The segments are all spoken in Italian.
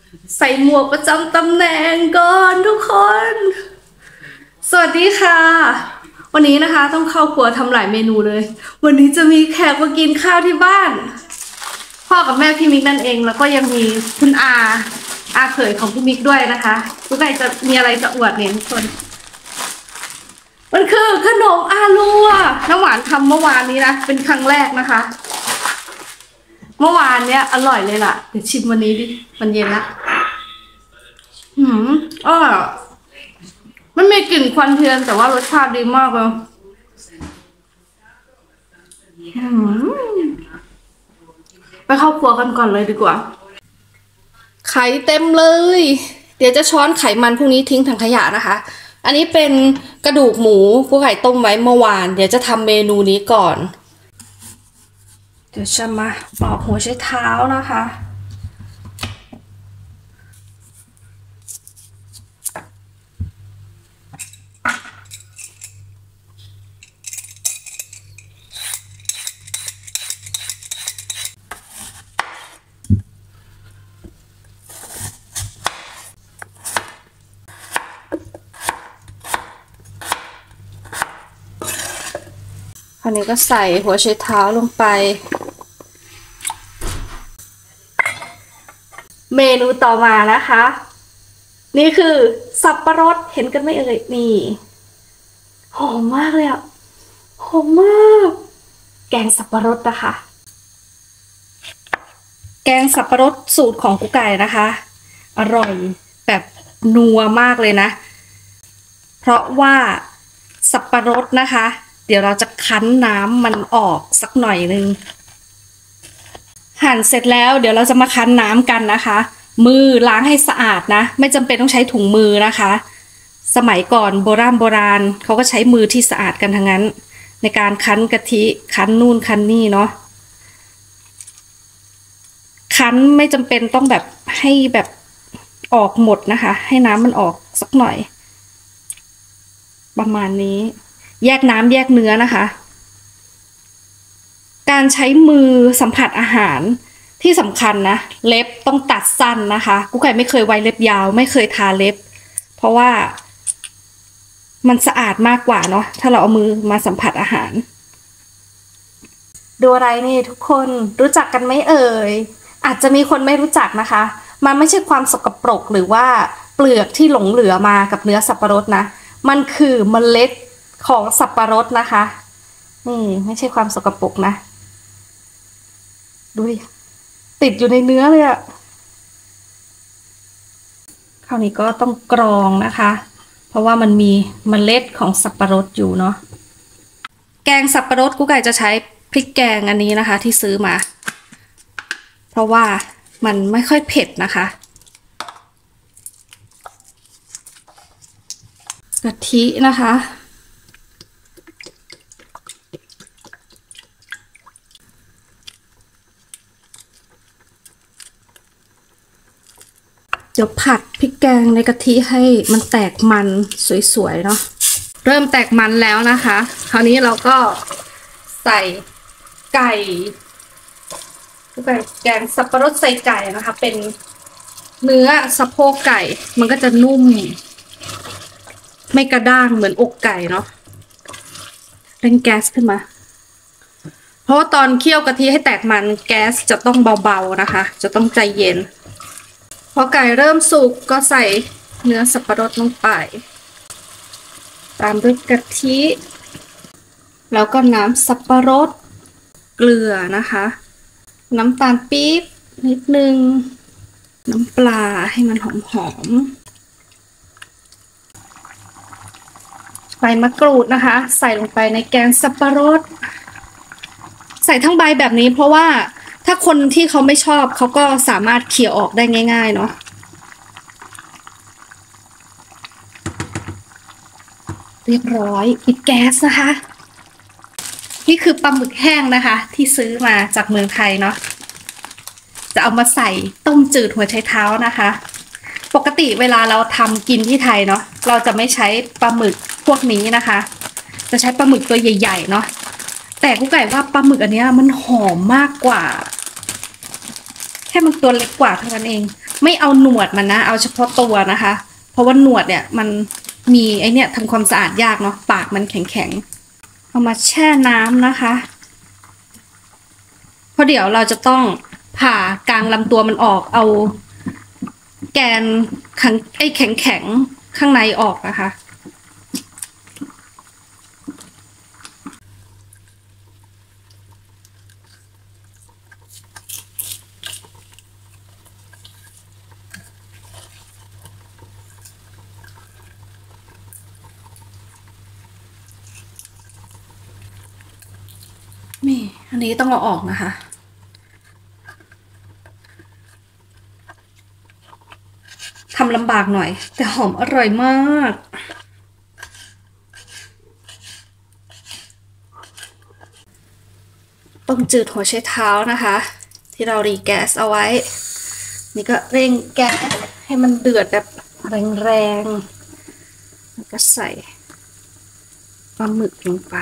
ใส่หมวกประจำตำแหน่งก่อนทุกคน สวัสดีค่ะ วันนี้นะคะต้องเข้าครัวทำหลายเมนูเลย วันนี้จะมีแขกมากินข้าวที่บ้าน พ่อกับแม่พี่มิกนั่นเองแล้วก็ยังมีคุณอาเขยของพี่มิกด้วยนะคะทุกใครจะมีอะไรจะอวดเนี่ยทุกคน มันคือขนมอาลัวน้ำหวานทำเมื่อวานนี้นะเป็นครั้งแรกนะคะ เมื่อวานเนี้ยอร่อยเลยล่ะเดี๋ยวชิมวันนี้ดิมันเย็นละอ๋อมันมีกลิ่นควันเทียนแต่ว่ารสชาติดีมากเลยไปเข้าครัวกันก่อนเลยดีกว่าไข่เต็มเลย เดี๋ยวจะช้อนไขมันพวกนี้ทิ้งถังขยะนะคะ อันนี้เป็นกระดูกหมูกูไข่ต้มไว้เมื่อวานเดี๋ยวจะทำเมนูนี้ก่อนเดี๋ยวจะมาปอกหัวไชเท้านะคะอันนี้ก็ใส่หัวไชเท้าลงไปเมนูต่อมานะคะ นี่คือสับปะรดเห็นกันไหมเอ่ยนี่หอมมากเลยอ่ะหอมมากแกงสับปะรดนะคะแกงสับปะรดสูตรของกุ๊กไก่นะคะอร่อยแบบนัวมากเลยนะเพราะว่าสับปะรดนะคะเดี๋ยวเราจะคั้นน้ำมันออกสักหน่อยนึงหั่นเสร็จแล้วเดี๋ยวเราจะมาคั้นน้ำกันนะคะมือล้างให้สะอาดนะไม่จำเป็นต้องใช้ถุงมือนะคะสมัยก่อนโบราณเขาก็ใช้มือที่สะอาดกันทั้งนั้นในการคั้นกะทิคั้นนู่นคั้นนี่เนาะคั้นไม่จำเป็นต้องแบบให้แบบออกหมดนะคะให้น้ำมันออกสักหน่อยประมาณนี้แยกน้ำแยกเนื้อนะคะการใช้มือสัมผัสอาหารที่สำคัญนะเล็บต้องตัดสั้นนะคะกุ๊กไก่ไม่เคยไว้เล็บยาวไม่เคยทาเล็บเพราะว่ามันสะอาดมากกว่าเนาะถ้าเราเอามือมาสัมผัสอาหารดูอะไรนี่ทุกคนรู้จักกันไหมเอ่ยอาจจะมีคนไม่รู้จักนะคะมันไม่ใช่ความสกปรกหรือว่าเปลือกที่หลงเหลือมากับเนื้อสับปะรดนะมันคือเมล็ดของสับปะรดนะคะนี่ไม่ใช่ความสกปรกนะดูดิติดอยู่ในเนื้อเลยอะคราวนี้ก็ต้องกรองนะคะเพราะว่ามันมีเมล็ดของสับปะรดอยู่เนาะแกงสับปะรดกุ๊กไก่จะใช้พริกแกงอันนี้นะคะที่ซื้อมาเพราะว่ามันไม่ค่อยเผ็ดนะคะกะทินะคะเดี๋ยวผัดพริกแกงในกะทิให้มันแตกมันสวยๆเนาะเริ่มแตกมันแล้วนะคะคราวนี้เราก็ใส่ไก่แกงสับปะรดใส่ไก่นะคะเป็นเนื้อสะโพกไก่มันก็จะนุ่มไม่กระด้างเหมือนอกไก่เนาะเร่งแก๊สขึ้นมาเพราะว่าตอนเคี่ยวกะทิให้แตกมันแก๊สจะต้องเบาๆนะคะจะต้องใจเย็นพอไก่เริ่มสุกก็ใส่เนื้อสับปะรดลงไปตามด้วยกะทิแล้วก็น้ำสับปะรดเกลือนะคะน้ำตาลปี๊บนิดนึงน้ำปลาให้มันหอมๆใบมะกรูดนะคะใส่ลงไปในแกงสับปะรดใส่ทั้งใบแบบนี้เพราะว่าถ้าคนที่เขาไม่ชอบเขาก็สามารถเคี่ยวออกได้ง่ายๆเนาะเรียบร้อยปิดแก๊สนะคะนี่คือปลาหมึกแห้งนะคะที่ซื้อมาจากเมืองไทยเนาะจะเอามาใส่ต้มจืดหัวไชเท้านะคะปกติเวลาเราทำกินที่ไทยเนาะเราจะไม่ใช้ปลาหมึกพวกนี้นะคะจะใช้ปลาหมึกตัวใหญ่ๆเนาะแต่กุ๊กไก่ว่าปลาหมึกอันนี้มันหอมมากกว่าแค่ค่มันตัวเล็กกว่าเท่านั้นเองไม่เอาหนวดมันนะเอาเฉพาะตัวนะคะเพราะว่าหนวดเนี่ยมันมีไอเนี่ยทำความสะอาดยากเนาะปากมันแข็งๆเอามาแช่น้ำนะคะเพราะเดี๋ยวเราจะต้องผ่ากลางลำตัวมันออกเอาแกนไอแข็งข้างในออกนะคะนี่อันนี้ต้องเอาออกนะคะทำลำบากหน่อยแต่หอมอร่อยมากต้มจืดหัวไชเท้านะคะที่เรารีแก๊สเอาไว้นี่ก็เร่งแก๊สให้มันเดือดแบบแรงๆแล้วก็ใส่ปลาหมึกลงไป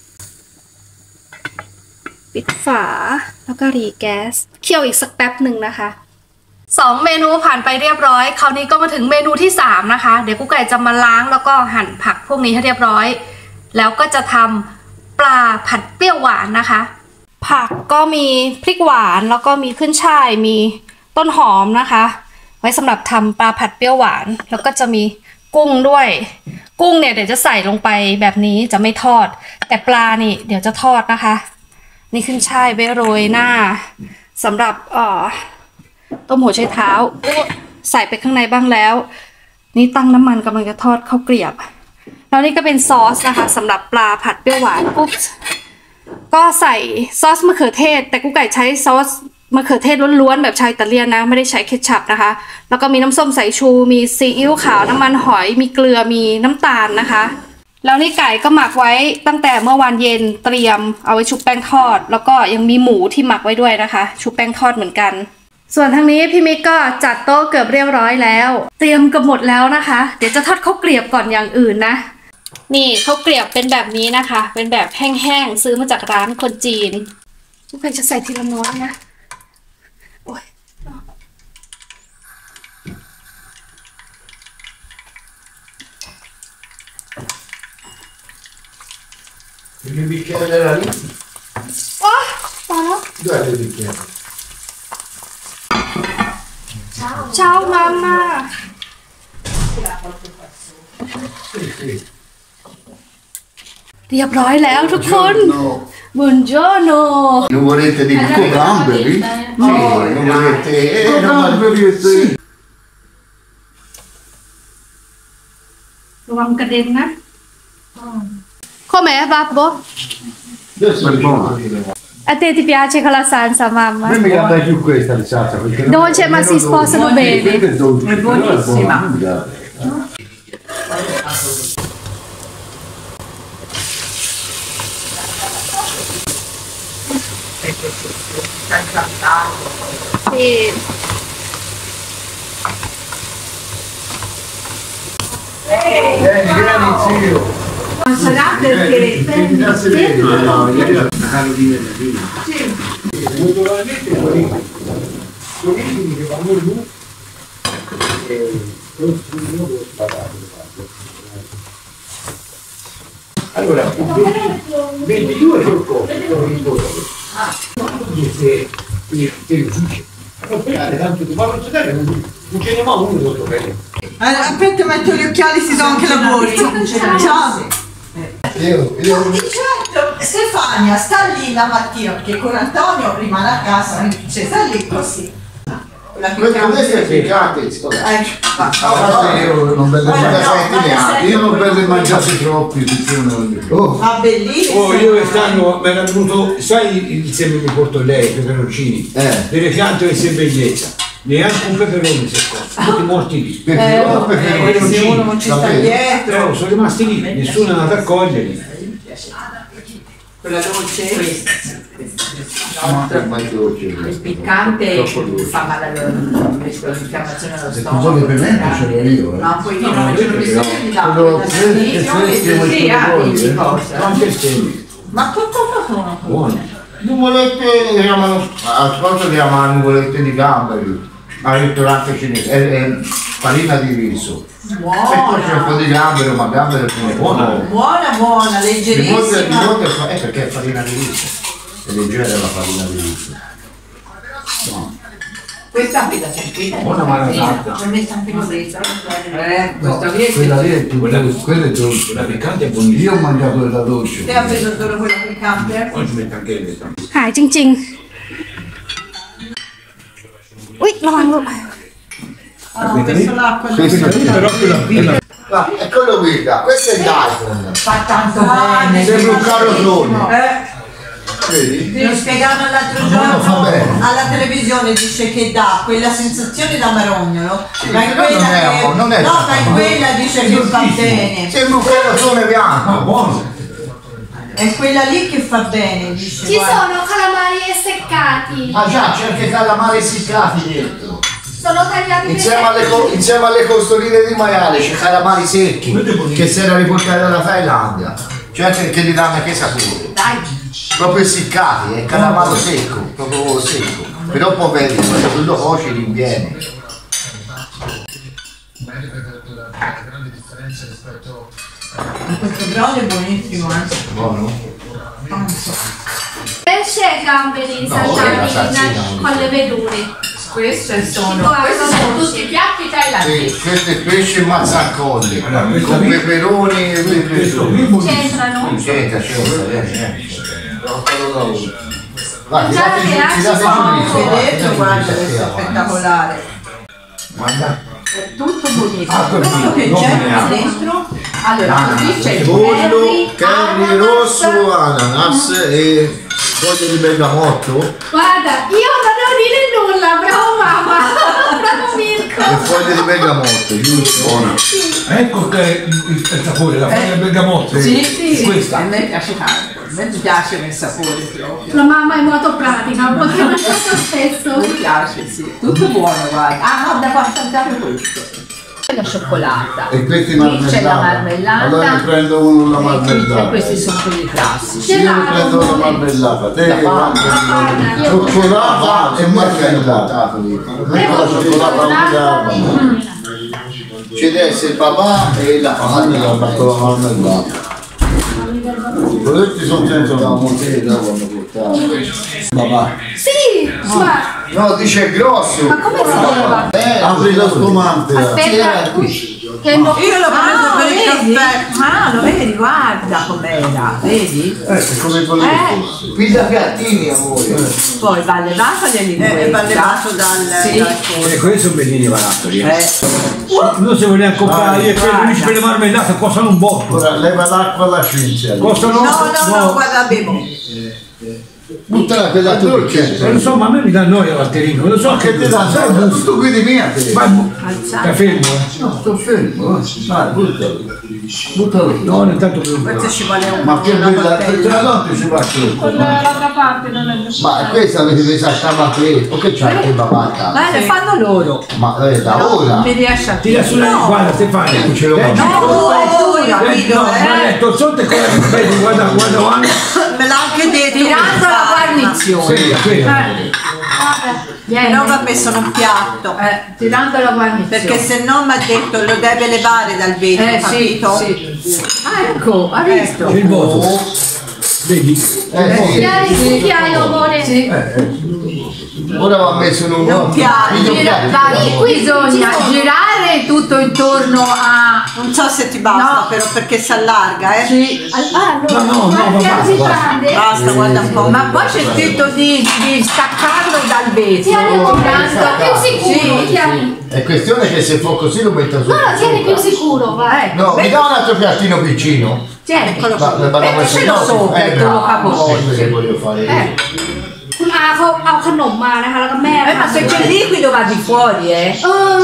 ปิดฝาแล้วก็รีแก๊สเคี่ยวอีกสักแป๊บหนึ่งนะคะ2เมนูผ่านไปเรียบร้อยคราวนี้ก็มาถึงเมนูที่3นะคะเดี๋ยวกุ๊กไก่จะมาล้างแล้วก็หั่นผักพวกนี้ให้เรียบร้อยแล้วก็จะทำปลาผัดเปรี้ยวหวานนะคะผักก็มีพริกหวานแล้วก็มีขึ้นช่ายมีต้นหอมนะคะไว้สำหรับทำปลาผัดเปรี้ยวหวานแล้วก็จะมีกุ้งด้วยกุ้งเนี่ยเดี๋ยวจะใส่ลงไปแบบนี้จะไม่ทอดแต่ปลานี่เดี๋ยวจะทอดนะคะนี่ขึ้นช่ายไว้โรยหน้าสำหรับต้มหัวไชเท้าใส่ไปข้างในบ้างแล้วนี่ตั้งน้ำมันกำลังจะทอดข้าวเกรียบแล้วนี่ก็เป็นซอสนะคะสำหรับปลาผัดเปรี้ยวหวานปุ๊บก็ใส่ซอสมะเขือเทศแต่กุ๊กไก่ใช้ซอสมะเขือเทศล้วนๆแบบชายอิตาเลียนนะไม่ได้ใช้เคชัพนะคะแล้วก็มีน้ำส้มสายชูมีซีอิ๊วขาวน้ำมันหอยมีเกลือมีน้ำตาลนะคะแล้วนี่ไก่ก็หมักไว้ตั้งแต่เมื่อวานเย็นเตรียมเอาไว้ชุบแป้งทอดแล้วก็ยังมีหมูที่หมักไว้ด้วยนะคะชุบแป้งทอดเหมือนกันส่วนทางนี้พี่มิกก็จัดโต๊ะเกือบเรียบร้อยแล้วเตรียมกับหมดแล้วนะคะเดี๋ยวจะทอดข้าวเกรียบก่อนอย่างอื่นนะนี่ข้าวเกรียบเป็นแบบนี้นะคะเป็นแบบแห้งๆซื้อมาจากร้านคนจีนทุกคนจะใส่ทีละน้อยนะโอ้ย Il bicchiere della lì? โอ้พอแล้ว Dov'è il bicchiere? Ciao mamma Sì, sì. เรียบร้อยแล้วทุกคน Buongiorno. Non volete di cocamberi? Sì, non volete... Cocamberi, ระวังกระเด็นนะCom'è babbo? Adesso è buono. A te ti piace con la salsa mamma? A me mi piace più questa di salsa perché Dolce ma si sposano bene. È buonissima. Sì. Vieni zio. Sarà perché Naturalmente quelli che vanno giù allora 22 sul corpo tanto ti parlo sudare non ce ne va uno sotto bene aspetta, metto gli occhiali, si do anche la borsa. Ciao. Certo, Stefania sta lì la mattina perché con Antonio rimane a casa, cioè sta lì così. Queste piccate, io non per le mangiate troppi Ah, bellissimo. Oh, io quest'anno mi era venuto, sai il seme mi porto lei, i peperoncini, delle piante e bellezza, neanche un peperone si è fatto, tutti morti lì. Se uno non ci sta dietro. No, sono rimasti lì, nessuno è andato a coglierli. Quella dolce? il Piccante fa male all'infiammazione dello stomaco. Solo per me ce l'ho io. No, poi io non ce l'ho bisogno di dare. Anche il seme. Ma tutto sono Buono. Nuvolette le chiamano, a scorso le chiamano nuvolette di gamberi al ristorante cinese, è farina di riso. E poi c'è un po' di gambero, ma gambero è buono. Buona, leggerissima. Di molte perché è farina di riso, è leggera la farina di riso. No. Questa qui da sentire. Buona marinata. Per me San Filomeno. Quella lì è dolce, la piccante è buonissima. Io ho mangiato quella dolce. Te ha preso solo quella piccante? Oggi metto anche le หายจริงๆ อุ๊ยระวังลูก Ah, ho messo l'acqua. Eccolo qui, questo è il iPhone. Fa tanto bene. Sembra un carrozzone. Vedi? Lo spiegavano l'altro No, fa giorno bene. alla televisione, dice che dà quella sensazione da marognolo, ma in però quella non è- che, non è no, da- ma in quella dice che fa bene. Sembra un carrozzone bianco. Buono. È quella lì che fa bene, dice. Ci guarda. sono calamari esteccati. Ah già, c'è anche calamari essiccati dentro. Sono tagliati Insieme alle costoline di maiale c'è calamari secchi che si era riportati dalla Thailandia. C'è anche che gli danno anche sapore. Dai. Proprio essiccati, è calamaro secco, proprio secco. Però poverino, quando tu lo cuoci rinviene. Questo brodo è buonissimo, Buono? pesce e gamberi No, è la saltati salsina, con le verdure. Questi sono tutti i piatti thailandesi. Sì, questo è pesce mazzaccolli, Allora, questa con qui- peperoni e Questo peperoni. qui C'entrano? C'entra. Guarda, Già che ti date Vedete, guarda, questo è spettacolare. Guarda. È tutto buonissimo. Ah, per Questo che dire, c'è non qui dentro? Allora, qui c'è il Pollo, curry ananas. rosso, ananas e foglie di bergamotto Guarda, io non devo dire nulla, bravo mamma. Bravo Mirko. e foglie di bergamotto, giusto? Buona. Ecco che il sapore, la foglia del bergamotto. Sì, Questa. a me piace tanto. A me piace nel sapore proprio. La mamma è molto pratica, potremmo molto spesso. Mi piace, sì. Tutto buono, guarda. Ah, no, devo assaggiare questo. La cioccolata. E questi Qui c'è la marmellata. Allora ne prendo uno la E marmellata. questi sono quelli classici. Io ne prendo la marmellata, te che cioccolata e marmellata. Ecco la cioccolata c'è deve essere il papà e la marmellata. Questi sono senza la montetta quando portavo. Papà. Sì, ma No, dice grosso. Ma come si chiama? Apri lo spumante. aspetta, che non... Io l'ho preso per il vedi? caffè. Ah, lo vedi, guarda com'era, vedi? È come volevo. Pizza piattini, amore. Poi va levato È dall'influenza. levato dal... Sì. dal- Questi sono bellini barattoli. Non si vogliono comprare, io credo che per le marmellate costano un botto. Ora leva l'acqua alla scienza. Costano. No, guarda, bevo. Buttala quella tu Non lo so, ma a me mi dà noia l'alterino, non lo so che ti dà, sai, tu guidi mia te. Stai fermo, No, sto fermo, vai, buttalo. Buttalo. No, intanto che Questo ci vuole un Ma che una bella, bottiglia. tra l'altro ci va sotto. Dall'altra parte non è Ma questa avete presa a stare o che c'è che babata? Ma le fanno loro. Ma da ora. Non mi riesce a tira sulla guarda Stefano. Ce l'ho Leggi. Oh, Leggi, no, ma letto sotto e quella che vedi, guarda Juan. Me l'ha anche detto. Tirando la guarnizione. Però va messo in un piatto. Tirando la guarnizione. Perché se no mi ha detto lo deve levare dal vetro, sì, capito? sì. Ah, ecco, ha visto? Il voto. Vedi? Sì. Chiari il cucchiaio, amore. Ora va messo in un Non piace. Qui bisogna girare tutto intorno a... Non so se ti basta, No. però perché si allarga, eh? Sì. Allora, No, guarda, si prende. Basta, guarda un po'. Ma poi c'è scritto di staccarlo dal Tieni vetro. un più sicuro, Sì, tieni. È questione che se fa così lo metto su. No, tieni più sicuro, vai. No, mi dà un altro piattino piccino. Tieni. Mettecelo sopra e te lo capovolgi. Che voglio fare io. คุณอาเขาเอาขนมมานะคะแล้วก็แม่ Ma se c'è il liquido va di fuori, เออ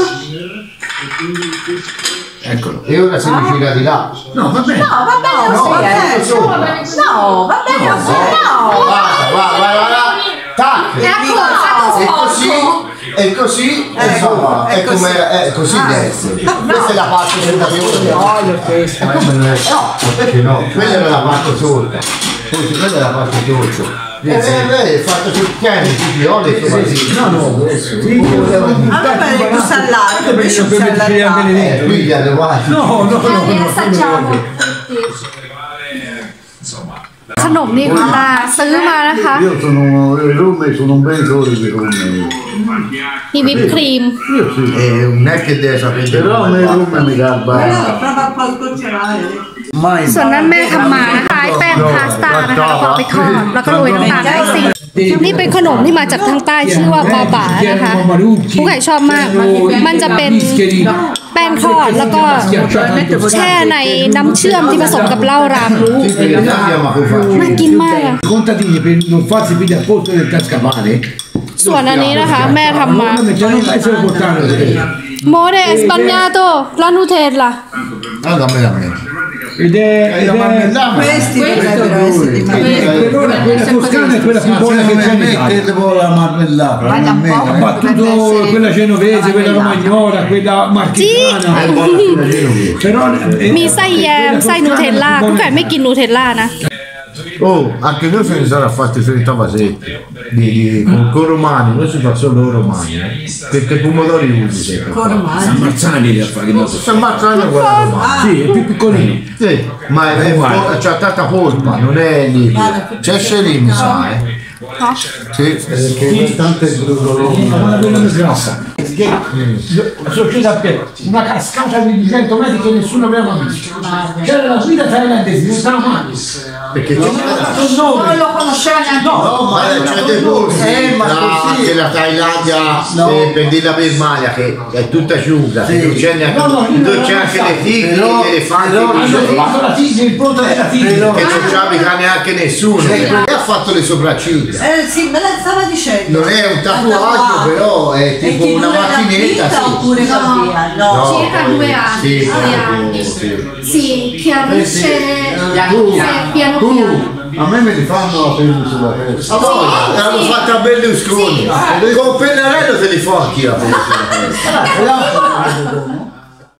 Eccolo. E ora si mi gira di là. No, va bene. No, va bene No, così, va bene sopra. No, va bene così, no. Guarda. Tac. Ecco, E così, e così, insomma, è come è così deve essere. Questa è la parte del olio questo. No, perché no? Quella era la parte sotto. Poi quella è la parte dolce. Lei è fatta sul piano, si piole, no, A me pare più salato, invece un salato. qui gli allevati. No, Li assaggiamo ขนมนี่คุณตาซื้อมานะคะ Io sono i rum sono un bevitore di rum. มีวิปครีม Non è che deve sapere. Però il rum mi garba. Prova un po' a sgocciolare. ส่วนนั้นแม่ทำมานะคะแป้งพาสต้านะคะแล้วก็เอาไปทอดแล้วก็โรยน้ำตาลไอซิ่งนี่เป็นขนมที่มาจากทางใต้ชื่อว่าบาบานะคะผู้ไก่ชอบมาก มันจะเป็นแป้งทอดแล้วก็แช่ในน้ำเชื่อมที่ผสมกับเหล้ารามน่ากินมากอะ contadini per non farsi pigliare al posto del cascavale. ส่วนอันนี้นะคะแม่ทำมา Non mai se lo portare. โมเดสปัญญาโตลานูเทลล่ะ Dammi la mia. Ed è Questi dovrebbero essere di per ora quella toscana è quella più buona che c'è in Italia. La marmellata. Ha battuto quella genovese, quella romagnola, quella marchigiana. Però มีไส้แยมไส้นูเทลล่าผู้ไก่ไม่กินนูเทลล่านะ Oh, anche noi se ne sarà fatti fritta vasetti con romani, noi si fa solo romani, perché pomodori usi ammazzani li fa che non so. si ammazzano quella romana. Sì, è più piccolino. Sì, ma c'ha tanta polpa, non è liquido. C'è lì, mi sa, Sì, perché tanto è grugolone. Una bella grassa. Succede a te una cascata di 100 metri che nessuno aveva visto. C'era la guida thailandese, diventava male. Perché Non lo conosceva neanche. no, ma c'è dei posti che la Thailandia per dire la Birmania che è tutta asciuga, non c'è neanche dove c'è anche le tigri, gli elefanti, Hanno trovato la tigre, il pronto della tigre. che non ci abita neanche nessuno. E ha fatto le sopracciglia. Sì, me la stava dicendo. Non è un tatuaggio, però è tipo una macchinetta. Oppure via? No. circa 2 anni, Sì, 2 anni. Sì, chiarisce piano piano. A me me li fanno la pelle sulla testa. L'hanno fatta a Berlusconi. Con Pennarello te li fa chi la pelle sulla testa.